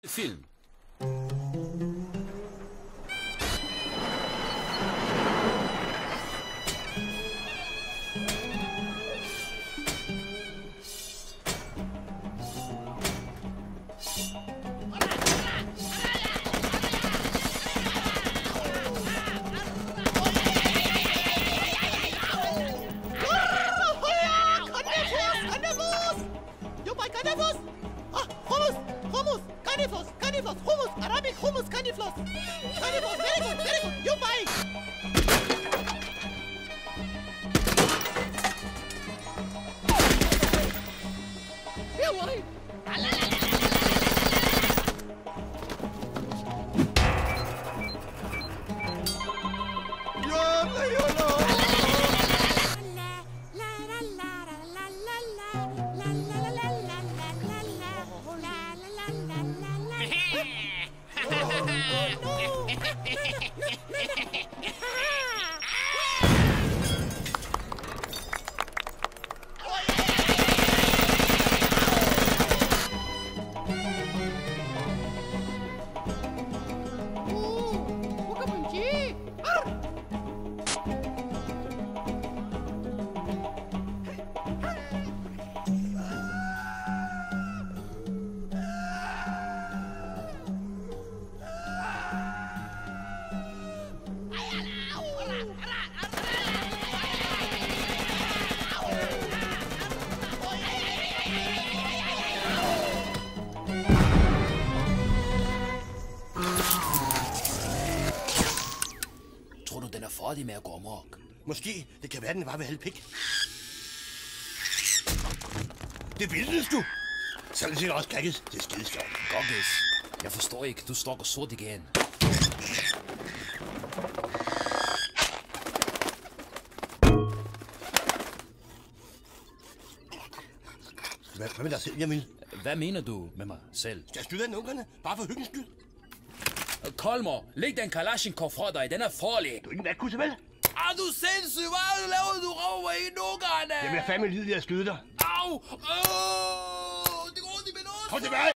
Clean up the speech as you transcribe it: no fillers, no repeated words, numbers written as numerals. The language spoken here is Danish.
Film. Carniflos, hummus, Arabic hummus, carniflos. Carniflos, very good, you buy. Here, why? Tror du, den er farlig med at gå amok? Måske. Det kan være, den var ved halvpik. Det bildes du. Sådan set også Gakkes. Det er skideskab. Gakkes? Jeg forstår ikke. Du snakker sort igen. Hvad med dig selv, Jamil? Hvad mener du med mig selv? Skal jeg skyde af ungerne? Bare for hyggens skyld? Kolmer, læg den Kalashnikov fra dig. Den er farlig. Du er ikke en vatkusse, vel? Er du sindssyg? Hvad laver du over i ungerne? Jeg vil fandme lide at skyde dig. Au! Det går ondt i min ost! Kom tilbage!